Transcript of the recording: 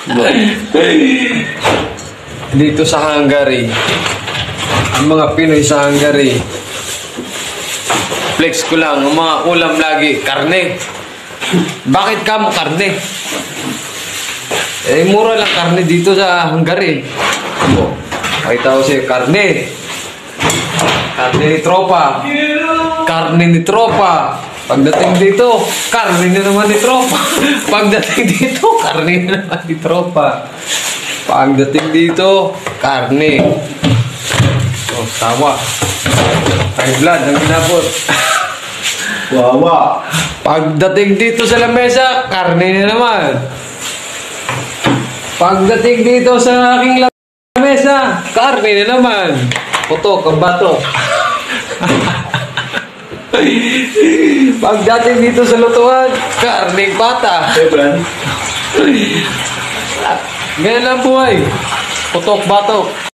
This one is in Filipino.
Dito sa Hungary, ang mga Pinoy sa Hungary, flex ko lang, ang mga ulam lagi, karne. Bakit ka mo karne? Eh, mura lang karne dito sa Hungary. Pakita ko sa'yo, karne. Karne ni tropa. Karne ni tropa. Pagdating dito, karne na naman ni tropa. Pagdating dito, karne na naman ni tropa. Pagdating dito, karne. Oh, tawa. High blood ang ginabot. Wawa. Pagdating dito sa lamesa, karne na naman. Pagdating dito sa aking lamesa, karne na naman. Putok, ang bato. Pagdating dito sa lutuan, karning bata. Siyempre. Ganyan lang buhay. Putok, bato.